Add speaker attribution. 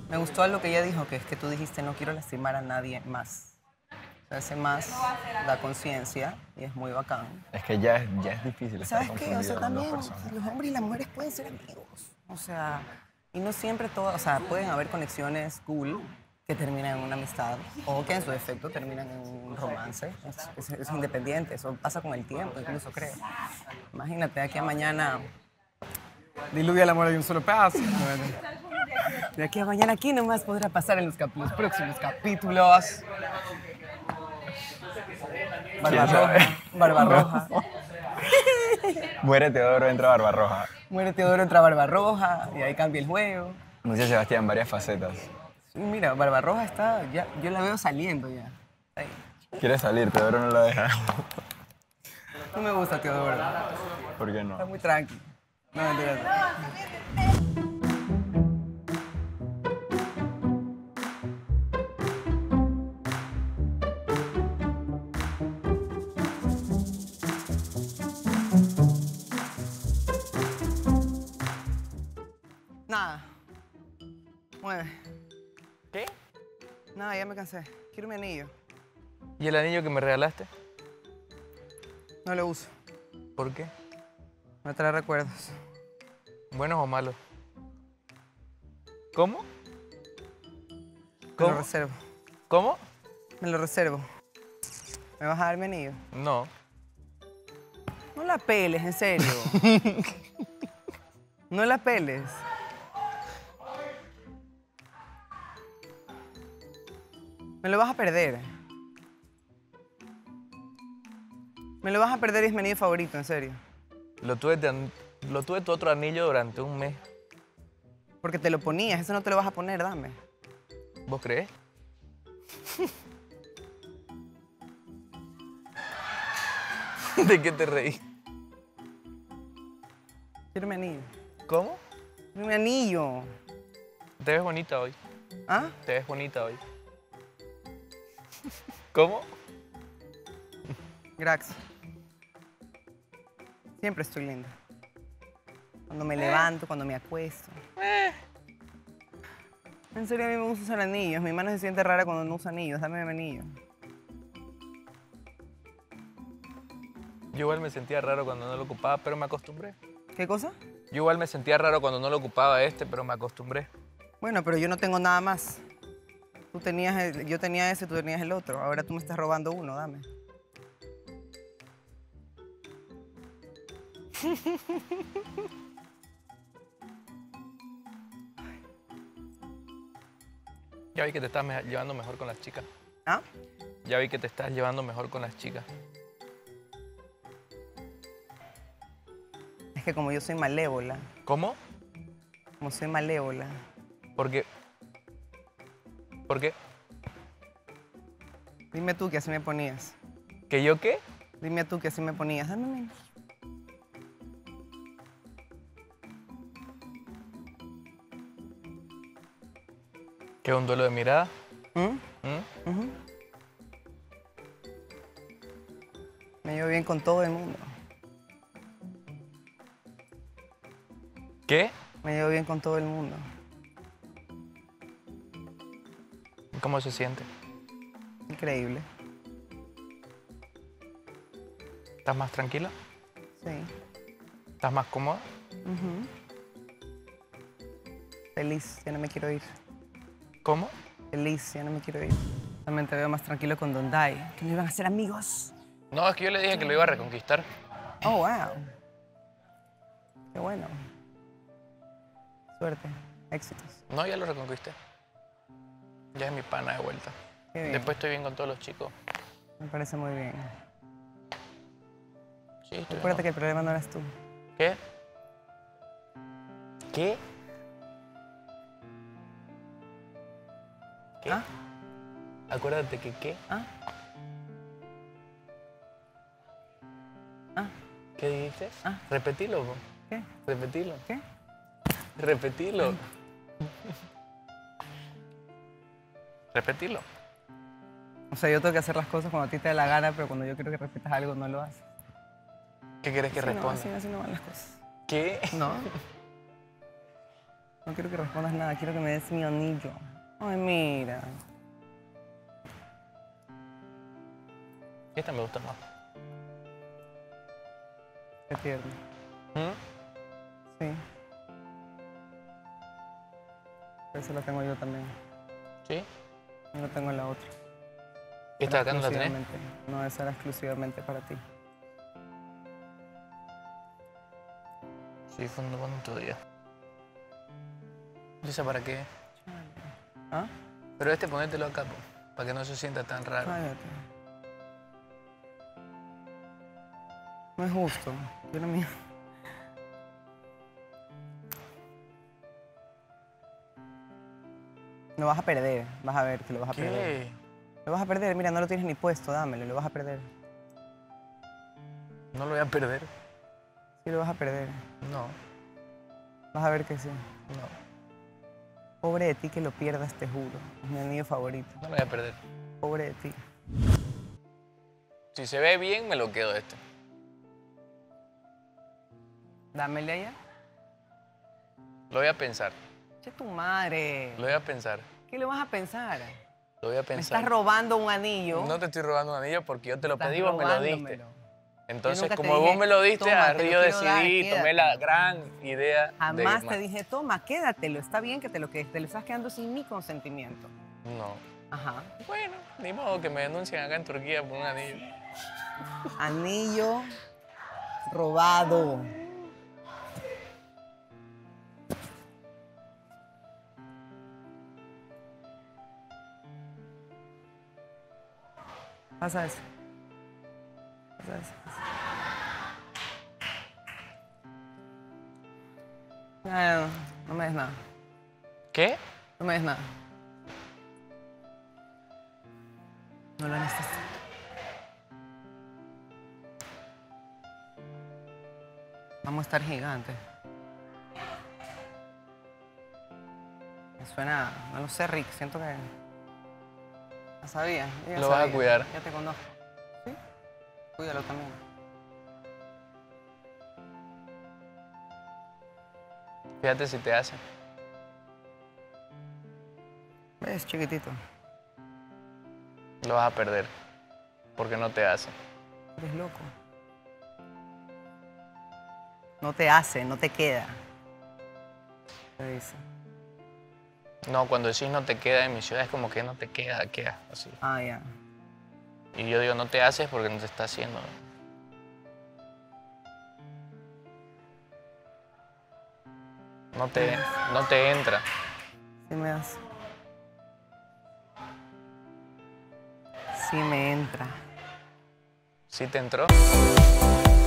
Speaker 1: Me gustó algo que ella dijo, que es que tú dijiste, no quiero lastimar a nadie más. O sea, ese más da conciencia y es muy bacán.
Speaker 2: Es que ya es difícil estar
Speaker 1: ¿Sabes qué? O sea,
Speaker 2: confundido con dos
Speaker 1: también
Speaker 2: personas.
Speaker 1: los hombres y las mujeres pueden ser amigos. O sea, y no siempre todo, o sea, pueden haber conexiones cool que terminan en una amistad o que en su defecto terminan en un romance. Es independiente, eso pasa con el tiempo, incluso creo. Imagínate, aquí a mañana diluye el amor de un solo paso. Bueno, de aquí a mañana, ¿qué nomás podrá pasar en los próximos capítulos? Barbarroja, Barbarroja.
Speaker 2: Muere Teodoro, entra Barbarroja.
Speaker 1: Muere Teodoro, entra Barbarroja y ahí cambia el juego.
Speaker 2: Anuncia Sebastián, varias facetas.
Speaker 1: Sí, mira, Barbarroja está, ya, yo la veo saliendo ya. Ahí.
Speaker 2: Quiere salir, Teodoro no la deja.
Speaker 1: No me gusta Teodoro,
Speaker 2: ¿Por qué
Speaker 1: está
Speaker 2: no?
Speaker 1: muy tranqui. No, mentira. Nada. Mueve.
Speaker 3: ¿Qué?
Speaker 1: Nada, ya me cansé. Quiero mi anillo.
Speaker 3: ¿Y el anillo que me regalaste?
Speaker 1: No lo uso.
Speaker 3: ¿Por qué?
Speaker 1: Me trae recuerdos.
Speaker 3: ¿Buenos o malos? ¿Cómo?
Speaker 1: Me lo
Speaker 3: ¿Cómo?
Speaker 1: reservo.
Speaker 3: ¿Cómo?
Speaker 1: Me lo reservo. ¿Me vas a dar mi anillo?
Speaker 3: No.
Speaker 1: No la peles, en serio. No la peles. Me lo vas a perder. Me lo vas a perder y es mi anillo favorito, en serio.
Speaker 3: Lo tuve tu otro anillo durante un mes.
Speaker 1: Porque te lo ponías, eso no te lo vas a poner, dame.
Speaker 3: ¿Vos crees? ¿De qué te reí?
Speaker 1: Quiero mi anillo.
Speaker 3: ¿Cómo?
Speaker 1: Quiero mi anillo.
Speaker 3: Te ves bonita hoy.
Speaker 1: ¿Ah?
Speaker 3: Te ves bonita hoy. ¿Cómo?
Speaker 1: Grax. Siempre estoy linda. Cuando me levanto, cuando me acuesto. En serio, a mí me gusta usar anillos. Mi mano se siente rara cuando no usa anillos. Dame mi anillo.
Speaker 3: Yo igual me sentía raro cuando no lo ocupaba, pero me acostumbré.
Speaker 1: ¿Qué cosa?
Speaker 3: Yo igual me sentía raro cuando no lo ocupaba pero me acostumbré.
Speaker 1: Bueno, pero yo no tengo nada más. Yo tenía ese, tú tenías el otro. Ahora tú me estás robando uno, dame.
Speaker 3: Ya vi que te estás llevando mejor con las chicas.
Speaker 1: ¿Ah?
Speaker 3: Ya vi que te estás llevando mejor con las chicas.
Speaker 1: Es que como yo soy malévola,
Speaker 3: ¿Cómo?
Speaker 1: como soy malévola,
Speaker 3: Porque... ¿Por qué?
Speaker 1: dime tú que así me ponías.
Speaker 3: ¿Que yo qué?
Speaker 1: Dime tú que así me ponías. Dame mi anillo.
Speaker 3: ¿Que un duelo de mirada?
Speaker 1: ¿Mm?
Speaker 3: ¿Mm?
Speaker 1: Ujú. Me llevo bien con todo el mundo.
Speaker 3: ¿Qué?
Speaker 1: Me llevo bien con todo el mundo.
Speaker 3: ¿Cómo se siente?
Speaker 1: Increíble.
Speaker 3: ¿Estás más tranquila?
Speaker 1: Sí.
Speaker 3: ¿Estás más cómoda?
Speaker 1: Ujú. Feliz, ya no me quiero ir.
Speaker 3: ¿Cómo?
Speaker 1: Feliz, ya no me quiero ir. También te veo más tranquilo con Don Dai, que no iban a ser amigos.
Speaker 3: No, es que yo le dije que lo iba a reconquistar.
Speaker 1: Oh, wow. Qué bueno. Suerte, éxitos.
Speaker 3: No, ya lo reconquisté. Ya es mi pana de vuelta.
Speaker 1: Qué bien.
Speaker 3: Después estoy bien con todos los chicos.
Speaker 1: Me parece muy bien.
Speaker 3: Sí, estoy
Speaker 1: Acuérdate que
Speaker 3: bien.
Speaker 1: el problema no eres tú.
Speaker 3: ¿Qué? ¿Qué? ¿Qué?
Speaker 1: ¿Ah?
Speaker 3: Acuérdate que ¿qué?
Speaker 1: ¿Ah? ¿Ah?
Speaker 3: ¿Qué dijiste?
Speaker 1: Ah.
Speaker 3: Repetilo, po.
Speaker 1: ¿Qué?
Speaker 3: Repetilo.
Speaker 1: ¿Qué?
Speaker 3: Repetilo. Repetilo.
Speaker 1: O sea, yo tengo que hacer las cosas cuando a ti te da la gana, pero cuando yo quiero que respetas algo, no lo haces.
Speaker 3: ¿Qué quieres que
Speaker 1: Así no,
Speaker 3: responda?
Speaker 1: así no van las cosas.
Speaker 3: ¿Qué?
Speaker 1: ¿No? No quiero que respondas nada, quiero que me des mi anillo. Ay, mira.
Speaker 3: Esta me gusta más.
Speaker 1: Qué tierno.
Speaker 3: ¿Mm?
Speaker 1: Sí. Eso lo tengo yo también.
Speaker 3: ¿Sí?
Speaker 1: Yo lo tengo en la otra.
Speaker 3: ¿Esta de acá no la tenés?
Speaker 1: Exclusivamente. No, esa era exclusivamente para ti.
Speaker 3: Sí, fue un bonito día. ¿Y esa para qué?
Speaker 1: ¿Ah?
Speaker 3: Pero este ponételo acá, po, para que no se sienta tan raro.
Speaker 1: Cállate. No es justo. Yo no me... Lo vas a perder. Vas a ver que lo vas a perder.
Speaker 3: ¿Qué?
Speaker 1: Lo vas a perder. Mira, no lo tienes ni puesto. Dámelo. Lo vas a perder.
Speaker 3: ¿No lo voy a perder?
Speaker 1: Sí, lo vas a perder.
Speaker 3: No,
Speaker 1: Vas a ver que sí.
Speaker 3: no.
Speaker 1: Pobre de ti que lo pierdas, te juro. Es mi anillo favorito.
Speaker 3: No lo voy a perder.
Speaker 1: Pobre de ti.
Speaker 3: Si se ve bien, me lo quedo este.
Speaker 1: Dámele allá.
Speaker 3: Lo voy a pensar.
Speaker 1: Che, tu madre.
Speaker 3: Lo voy a pensar.
Speaker 1: ¿Qué le vas a pensar?
Speaker 3: Lo voy a
Speaker 1: Me
Speaker 3: pensar.
Speaker 1: estás robando un anillo.
Speaker 3: No te estoy robando un anillo porque yo te lo
Speaker 1: Estás
Speaker 3: pedí, vos me lo diste.
Speaker 1: robándomelo.
Speaker 3: Entonces,
Speaker 1: nunca te
Speaker 3: como
Speaker 1: dije,
Speaker 3: vos me lo diste,
Speaker 1: "Toma, te
Speaker 3: arriba
Speaker 1: lo
Speaker 3: yo
Speaker 1: quiero dar,
Speaker 3: decidí, tomé
Speaker 1: quédatelo".
Speaker 3: la gran idea de...
Speaker 1: Jamás te dije, toma, quédatelo. Está bien que te lo estás quedando sin mi consentimiento.
Speaker 3: No.
Speaker 1: Ajá.
Speaker 3: Bueno, ni modo que me denuncien acá en Turquía por un anillo.
Speaker 1: Anillo robado. Pasa eso. Pasa eso. No, no me des nada.
Speaker 3: ¿Qué?
Speaker 1: No me des nada. No lo necesito. Vamos a estar gigantes. Me suena, no lo sé, Rick, siento que... Ya sabía. Yo ya
Speaker 3: Lo vas a
Speaker 1: sabía,
Speaker 3: cuidar.
Speaker 1: Ya te conozco. ¿Sí? Cuídalo también.
Speaker 3: Fíjate si te hace.
Speaker 1: ¿Ves, chiquitito?
Speaker 3: Lo vas a perder. Porque no te hace.
Speaker 1: Eres loco. No te hace, no te queda. ¿Qué dice?
Speaker 3: No, cuando decís no te queda en mi ciudad es como que no te queda, así.
Speaker 1: Ah, ya.
Speaker 3: Y yo digo no te haces porque no te está haciendo. No te entra.
Speaker 1: Sí me hace. Sí me entra.
Speaker 3: ¿Sí te entró?